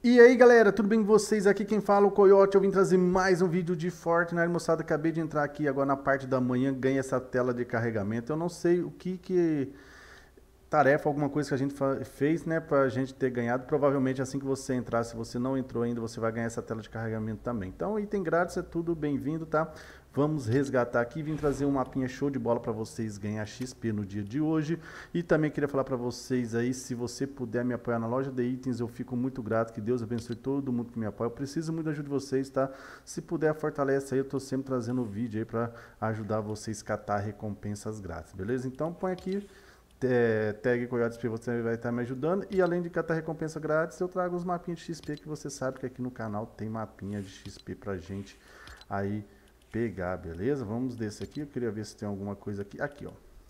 E aí galera, tudo bem com vocês? Aqui quem fala é o Coyote. Eu vim trazer mais um vídeo de Fortnite, moçada. Acabei de entrar aqui agora na parte da manhã, ganhei essa tela de carregamento. Eu não sei o que tarefa, alguma coisa que a gente fez, né, pra gente ter ganhado. Provavelmente assim que você entrar, se você não entrou ainda, você vai ganhar essa tela de carregamento também. Então, item grátis é tudo bem-vindo, tá? Vamos resgatar aqui, vim trazer um mapinha show de bola para vocês ganhar XP no dia de hoje. E também queria falar para vocês aí, se você puder me apoiar na loja de itens, eu fico muito grato, que Deus abençoe todo mundo que me apoia. Eu preciso muito da ajuda de vocês, tá? Se puder, fortalece aí, eu tô sempre trazendo vídeo aí para ajudar vocês a catar recompensas grátis, beleza? Então põe aqui tag Coyotes XP, você vai estar me ajudando. E além de catar recompensa grátis, eu trago os mapinhas de XP, que você sabe que aqui no canal tem mapinha de XP pra gente aí pegar, beleza? Vamos desse aqui, eu queria ver se tem alguma coisa aqui. Aqui, ó.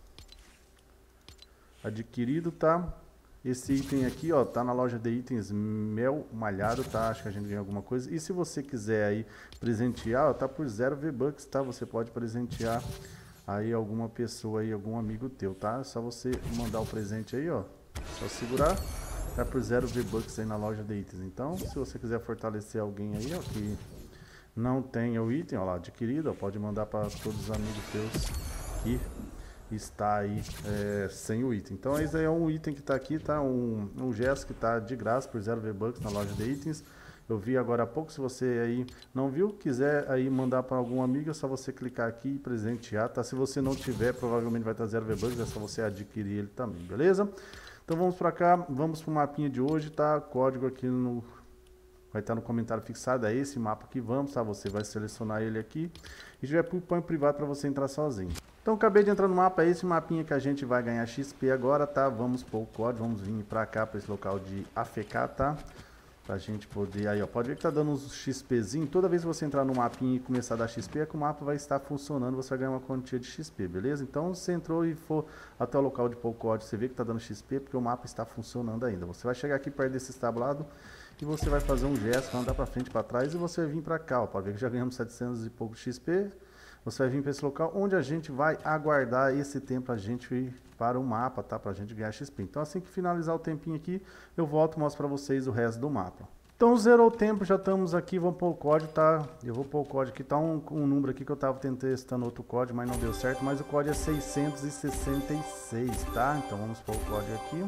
Adquirido, tá? Esse item aqui, ó, tá na loja de itens mel malhado, tá? Acho que a gente ganha alguma coisa. E se você quiser aí presentear, ó, tá por 0 V-Bucks, tá? Você pode presentear aí alguma pessoa aí, algum amigo teu, tá? É só você mandar o presente aí, ó. Só segurar. Tá por 0 V-Bucks aí na loja de itens. Então, se você quiser fortalecer alguém aí, ó, que não tenha o item, ó lá, adquirido, ó, pode mandar para todos os amigos teus que está aí sem o item. Então, esse aí é um item que tá aqui, tá? Um gesto que tá de graça por 0 V-Bucks na loja de itens. Eu vi agora há pouco, se você aí não viu, quiser aí mandar para algum amigo, é só você clicar aqui e presentear, tá? Se você não tiver, provavelmente vai estar 0 V-Bucks, é só você adquirir ele também, beleza? Então vamos para cá, vamos pro mapinha de hoje, tá? Código aqui vai estar no comentário fixado, é esse mapa que vamos, tá? Você vai selecionar ele aqui e já põe privado para você entrar sozinho. Então acabei de entrar no mapa, é esse mapinha que a gente vai ganhar XP agora, tá? Vamos pôr o código, vamos vir para cá, para esse local de AFK, tá? Pra gente poder, aí ó, pode ver que tá dando uns XPzinho, toda vez que você entrar no mapinha e começar a dar XP, é que o mapa vai estar funcionando, você vai ganhar uma quantia de XP, beleza? Então, se você entrou e for até o local de pôr o código, você vê que tá dando XP, porque o mapa está funcionando ainda. Você vai chegar aqui perto desse tablado e você vai fazer um gesto, vai andar pra frente e pra trás e você vai vir pra cá, ó, pode ver que já ganhamos 700 e pouco XP. Você vai vir para esse local onde a gente vai aguardar esse tempo a gente ir para o mapa, tá? Pra gente ganhar XP. Então assim que finalizar o tempinho aqui, eu volto e mostro para vocês o resto do mapa. Então zerou o tempo, já estamos aqui, vamos pôr o código, tá? Eu vou pôr o código aqui, tá um número aqui que eu tava testando outro código, mas não deu certo, mas o código é 666, tá? Então vamos pôr o código aqui.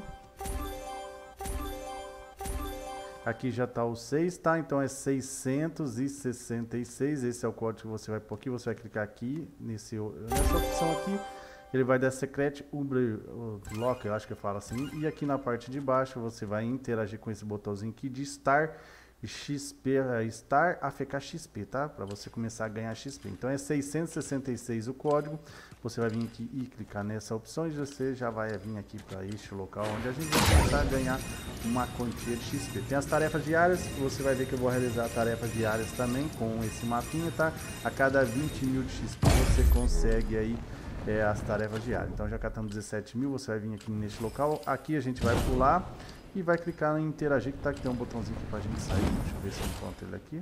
Aqui já está o 6, tá? Então é 666, esse é o código que você vai pôr aqui, você vai clicar aqui, nessa opção aqui, ele vai dar Secret Uber Lock, eu acho que eu falo assim, e aqui na parte de baixo você vai interagir com esse botãozinho aqui de Star XP, Star AFK XP, tá? Para você começar a ganhar XP. Então é 666 o código. Você vai vir aqui e clicar nessa opção e você já vai vir aqui para este local onde a gente vai começar a ganhar uma quantia de XP. Tem as tarefas diárias, você vai ver que eu vou realizar tarefas diárias também com esse mapinha, tá? A cada 20 mil de XP você consegue aí as tarefas diárias. Então já catamos 17 mil, você vai vir aqui neste local. Aqui a gente vai pular e vai clicar em interagir, que tá aqui, tem um botãozinho aqui pra gente sair. Deixa eu ver se eu encontro ele aqui.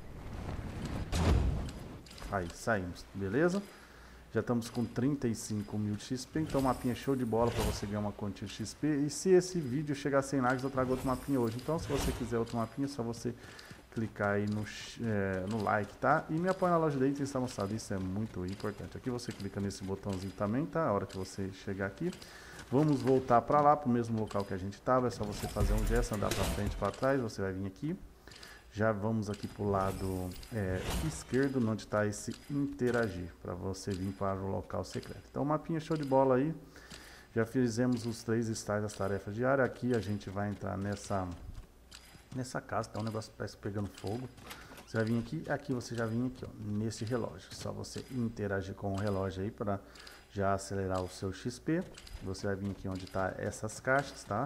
Aí, saímos, beleza? Já estamos com 35 mil de XP, então mapinha show de bola para você ganhar uma quantia de XP. E se esse vídeo chegar a 100 likes, eu trago outro mapinha hoje. Então se você quiser outro mapinha, é só você clicar aí no like, tá? E me apoia na loja de itens, tá, moçada? Isso é muito importante. Aqui você clica nesse botãozinho também, tá? A hora que você chegar aqui. Vamos voltar para lá, para o mesmo local que a gente estava. É só você fazer um gesto, andar para frente e para trás. Você vai vir aqui. Já vamos aqui para o lado esquerdo, onde está esse interagir, para você vir para o local secreto. Então, mapinha show de bola aí. Já fizemos os 3 estágios das tarefas diárias. Aqui a gente vai entrar nessa casa, tá um negócio que parece pegando fogo. Você vai vir aqui você já vem aqui, ó, nesse relógio. Só você interagir com o relógio aí para já acelerar o seu XP. Você vai vir aqui onde está essas caixas, tá?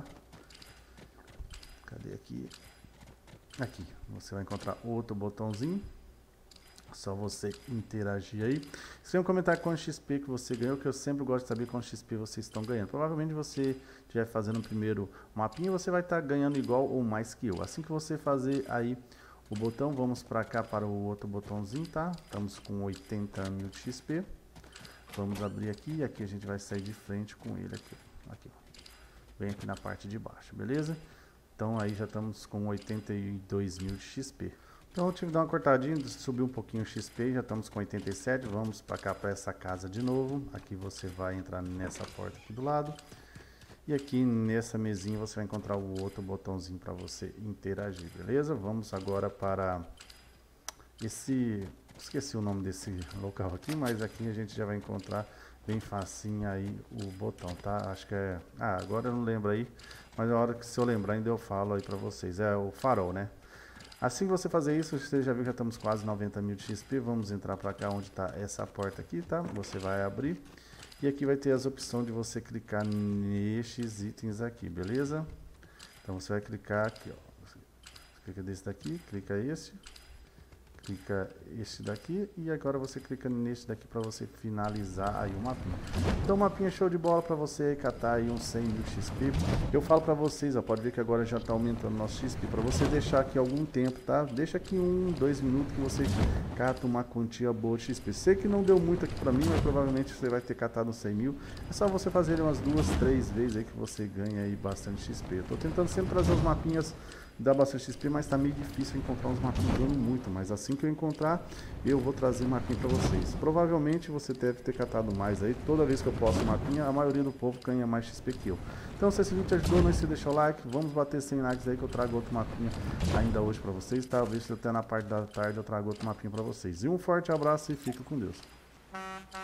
Cadê aqui? Aqui, você vai encontrar outro botãozinho. Só você interagir aí. Escreva um comentário quanto XP que você ganhou, que eu sempre gosto de saber quanto XP vocês estão ganhando. Provavelmente você estiver fazendo o primeiro mapinha, você vai estar ganhando igual ou mais que eu. Assim que você fazer aí o botão, vamos para cá para o outro botãozinho, tá? Estamos com 80 mil de XP. Vamos abrir aqui e aqui a gente vai sair de frente com ele aqui. Aqui, ó. Bem aqui na parte de baixo, beleza? Então aí já estamos com 82 mil de XP. Então eu tive que dar uma cortadinha, subir um pouquinho o XP, já estamos com 87. Vamos para cá, para essa casa de novo. Aqui você vai entrar nessa porta aqui do lado. E aqui nessa mesinha você vai encontrar o outro botãozinho para você interagir, beleza? Vamos agora para esse... Esqueci o nome desse local aqui, mas aqui a gente já vai encontrar bem facinho aí o botão, tá? Acho que é... Ah, agora eu não lembro aí, mas na hora que se eu lembrar ainda eu falo aí para vocês. É o farol, né? Assim que você fazer isso, você já viu que já estamos quase 90 mil de XP. Vamos entrar para cá onde está essa porta aqui, tá? Você vai abrir. E aqui vai ter as opções de você clicar nestes itens aqui, beleza? Então você vai clicar aqui, ó. Você clica desse daqui, clica esse. Clica este daqui e agora você clica neste daqui para você finalizar aí o mapinha. Então o mapinha show de bola para você catar aí uns 100 mil XP. Eu falo para vocês, ó, pode ver que agora já está aumentando nosso XP. Para você deixar aqui algum tempo, tá? Deixa aqui 2 minutos que você cata uma quantia boa de XP. Sei que não deu muito aqui para mim, mas provavelmente você vai ter catado uns 100 mil. É só você fazer umas 2, 3 vezes aí que você ganha aí bastante XP. Eu tô tentando sempre trazer os mapinhas dá bastante XP, mas tá meio difícil encontrar uns mapinhas dando muito, mas assim que eu encontrar, eu vou trazer mapinha pra vocês. Provavelmente você deve ter catado mais aí, toda vez que eu posto mapinha, a maioria do povo ganha mais XP que eu. Então se esse vídeo te ajudou, não esqueça de deixar o like, vamos bater 100 likes aí que eu trago outro mapinha ainda hoje pra vocês, talvez até na parte da tarde eu trago outro mapinha pra vocês. E um forte abraço e fica com Deus.